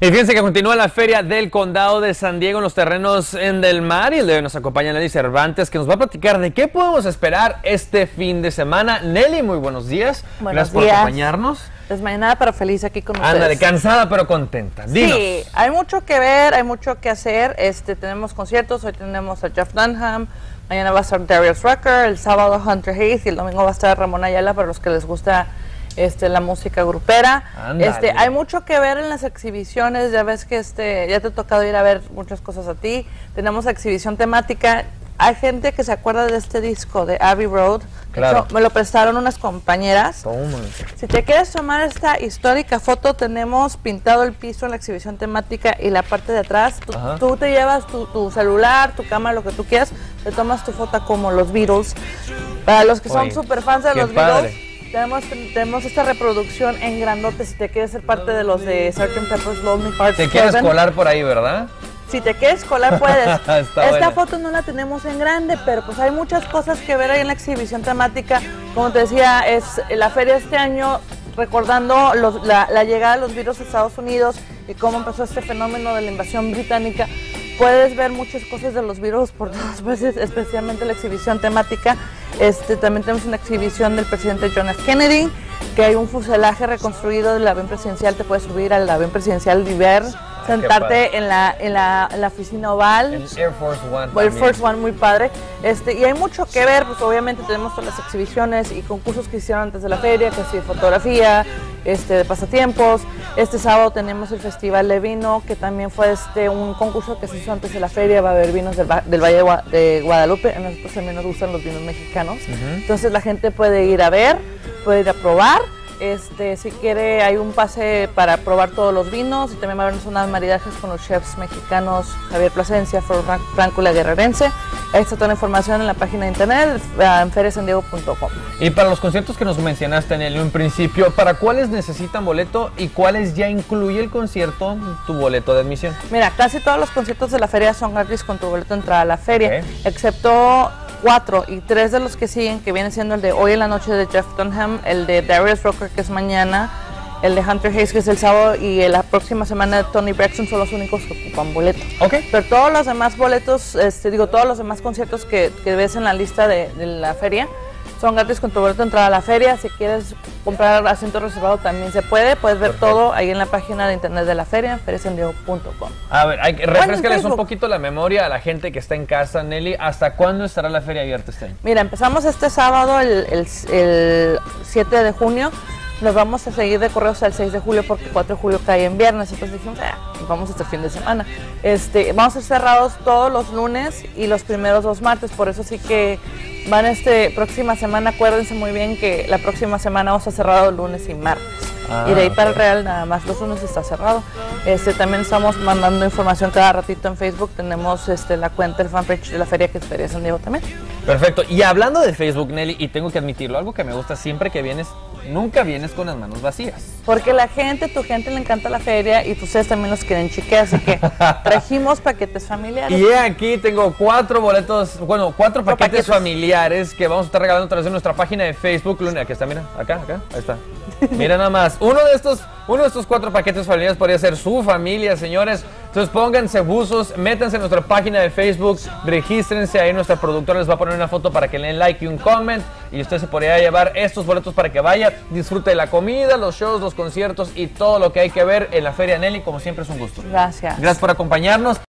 Y fíjense que continúa la Feria del Condado de San Diego en los terrenos en Del Mar, y nos acompaña Nelly Cervantes, que nos va a platicar de qué podemos esperar este fin de semana. Nelly, muy buenos días. Buenos Gracias por acompañarnos. Desmañanada pero feliz aquí con ustedes. Ándale, cansada pero contenta. Dinos. Sí, hay mucho que ver, hay mucho que hacer. Tenemos conciertos, hoy tenemos a Jeff Dunham, mañana va a estar Darius Rucker, el sábado Hunter Hayes y el domingo va a estar Ramón Ayala para los que les gusta la música grupera. Hay mucho que ver en las exhibiciones, ya ves que ya te ha tocado ir a ver muchas cosas a ti. Tenemos exhibición temática. Hay gente que se acuerda de este disco de Abbey Road. Claro. Hecho, me lo prestaron unas compañeras. Toma. Si te quieres tomar esta histórica foto, tenemos pintado el piso en la exhibición temática y la parte de atrás. Tú te llevas tu celular, tu cámara, lo que tú quieras, te tomas tu foto como los Beatles. Para los que son súper fans de los Beatles, tenemos esta reproducción en grandote. Si te quieres ser parte de los de Sgt. Pepper's Lonely Hearts Te quieres colar por ahí, ¿verdad? Si te quieres colar puedes. Esta buena. foto no la tenemos en grande, pero pues hay muchas cosas que ver ahí en la exhibición temática. Como te decía, es la feria este año recordando la llegada de los Beatles a Estados Unidos y cómo empezó este fenómeno de la invasión británica. Puedes ver muchas cosas de los Beatles por todas partes, especialmente la exhibición temática. También tenemos una exhibición del presidente John F. Kennedy, que hay un fuselaje reconstruido del avión presidencial. Te puedes subir al avión presidencial y ver, sentarte en la oficina oval. El Air Force One. Air Force One, muy padre. Y hay mucho que ver, pues obviamente tenemos todas las exhibiciones y concursos que hicieron antes de la feria, que sí, fotografía, de pasatiempos. Este sábado tenemos el Festival de Vino, que también fue un concurso que se hizo antes de la feria. Va a haber vinos del Valle de Guadalupe. A nosotros también nos gustan los vinos mexicanos. Entonces la gente puede ir a ver, puede ir a probar. Si quiere, hay un pase para probar todos los vinos y también va a haber unas maridajes con los chefs mexicanos Javier Plasencia, Franco La Guerrerense. Ahí está toda la información en la página de internet en feriasandiego.com. Y para los conciertos que nos mencionaste en el principio, ¿para cuáles necesitan boleto y cuáles ya incluye el concierto tu boleto de admisión? Mira, casi todos los conciertos de la feria son gratis con tu boleto de entrada a la feria, excepto 4 y 3 de los que siguen, que viene siendo el de hoy en la noche de Jeff Dunham, el de Darius Rucker, que es mañana, el de Hunter Hayes, que es el sábado, y la próxima semana de Tony Braxton, son los únicos que ocupan boleto. Pero todos los demás boletos, todos los demás conciertos que ves en la lista de la feria son gratis con tu boleto de entrada a la feria. Si quieres comprar asiento reservado también se puede. Puedes ver todo ahí en la página de internet de la feria, feriasandiego.com. A ver, refrescales un poquito la memoria a la gente que está en casa, Nelly. ¿Hasta cuándo estará la feria abierta este año? Mira, empezamos este sábado, el 7 de junio. Nos vamos a seguir de correo hasta el 6 de julio porque el 4 de julio cae en viernes. Entonces dijimos, vamos hasta el fin de semana. Vamos a estar cerrados todos los lunes y los primeros 2 martes. Por eso sí que van próxima semana. Acuérdense muy bien que la próxima semana vamos a estar cerrados lunes y martes. Y de ahí para el Real nada más los lunes está cerrado. También estamos mandando información cada ratito en Facebook. Tenemos la cuenta, el fanpage de la feria, que es Feria San Diego también. Perfecto. Y hablando de Facebook, Nelly, y tengo que admitirlo, algo que me gusta siempre que vienes, nunca vienes con las manos vacías. Porque tu gente le encanta la feria y ustedes también los quieren chiquear, así que trajimos paquetes familiares. Y aquí tengo 4 paquetes familiares que vamos a estar regalando a través de nuestra página de Facebook. Aquí está, mira, acá, ahí está. Mira nada más, uno de estos 4 paquetes familiares podría ser su familia, señores. Entonces pónganse buzos, métanse en nuestra página de Facebook, regístrense, ahí nuestra productora les va a poner una foto para que le den like y un comment, y usted se podría llevar estos boletos para que vaya, disfrute de la comida, los shows, los conciertos y todo lo que hay que ver en la feria. Nelly, como siempre es un gusto. Gracias. Gracias por acompañarnos.